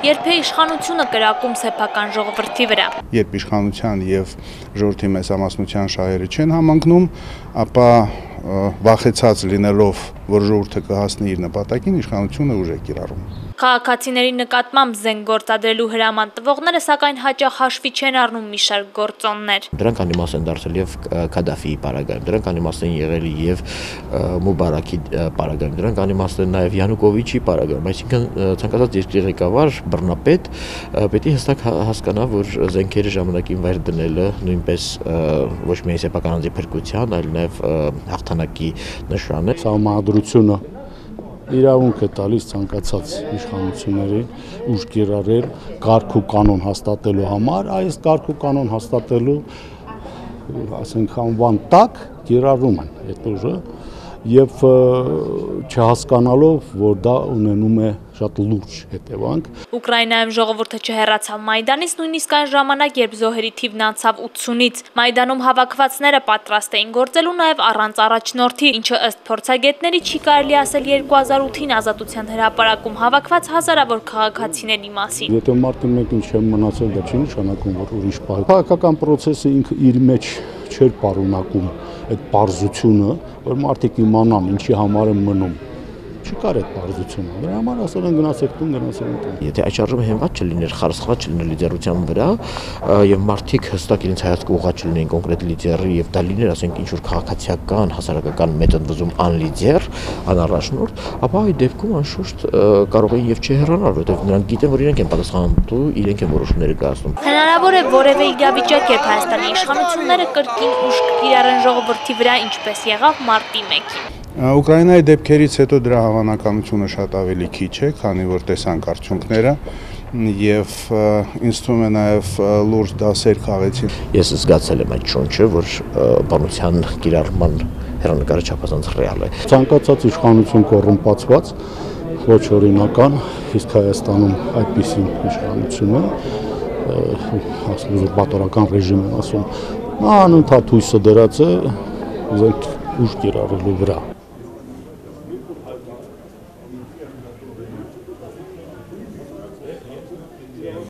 երբ է իշխանությունը կրակում սեփական ժողովրդի վրա։ Երբ իշխանության եւ ժողովրդի մեծամասնության շահերը չեն համընկնում, ապա վախեցած լինելով, որ ժողովուրդը կհասնի իր նպատակին, իշխանությունը ուժ է կիրառում։ Քաղաքացիների նկատմամբ զենք գործադրելու հրաման տվողները սակայն հաճախ հաշվի չեն առնում մի շարք գործոններ։ Դրանք անիմաստ են դարձել եւ Քադաֆիի պարագայում, դրանք անիմաստ են եղել եւ Մուբարաքի պարագայում, դրանք անիմաստ են նաեւ Յանուկովիչի պարագայում, այսինքն ցանկացած երկրի ղեկավար, բռնապետ պետք է հստակ հասկանա, որ զենքերը ժամանակին վայր դնելը նույնպես ոչ միայն սեփական անձի փրկության, այլ նաեւ հաղթանակի նշան է։ Սահմանադրությունը իրավունք է տալիս ցանկացած իշխանություններին ուժ կիրառել կարգ ու կանոն հաստատելու համար, այս կարգ ու կանոն հաստատելու, ասենք, անվան տակ կիրառում են այդ ուժը եւ չհասկանալով, որ դա ունենում է շատ լուրջ հետևանք։ Ուկրաինայում ժողովուրդը չհեռացավ Մայդանից նույնիսկ այն ժամանակ, երբ զոհերի թիվն անցավ 80-ից։ Մայդանում հավաքվածները պատրաստ էին գործելու նաև առանց առաջնորդի, ինչը ըստ փորձագետների չի կարելի ասել 2008-ին Ազատության հրապարակում հավաքված հազարավոր քաղաքացիների մասին։ Եթե մարդը մեկին չեմ մնացել, դա չի նշանակում, որ ուրիշ բան։ Քաղաքական process-ը ինքը իր մեջ չէր պարունակում այդ պարզությունը, որ մարդիկ իմանան ինչի համար են մնում։ Չկար այդ պարզությունը, դրա համար ասել են գնացեք տուն, գնացեք տուն։ Եթե այդ շարժումը հենված չլիներ, խարսխված չլիներ լիդերության վրա եւ մարդիկ հստակ իրենց հայացքը ուղղած չլինեին կոնկրետ լիդերի եւ դա լիներ, ասենք, ինչ որ քաղաքացիական, հասարակական մեծ ընդվզում անլիդեր, անառաջնորդ, ապա այդ դեպքում անշուշտ կարող էին եւ չհեռանալ, որովհետեւ նրանք գիտեն, որ իրենք են պատասխանատու, իրենք են որոշումները կայացնում։ Հնարավոր է որևէ իրավիճակ, երբ Հայաստանի իշխանությունները կրկին ուժ կիրառեն ժողովրդի վրա, ինչպես եղավ մարտի 1-ին։ Ուկրաինայի դեպքերից հետո դրա հավանականությունը շատ ավելի քիչ է, քանի որ տեսանք արդյունքները եւ ինձ թվում է նաեւ լուրջ դասեր քաղեցին։ Ես զգացել եմ այդ շունչը, որ բանության կիրառման հեռանկարը չափազանց ռեալ է։ Ցանկացած իշխանություն կոռումպացված, ոչ օրինական, իսկ Հայաստանում այդպիսին իշխանություն է, ասում որ պատորական ռեժիմ են ասում, անընդհատ հույսը դրած է զենք ուժ կիրառելու վրա։